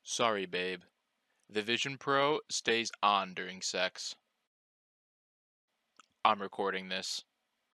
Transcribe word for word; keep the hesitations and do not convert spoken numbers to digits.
Sorry, babe. The Vision Pro stays on during sex. I'm recording this.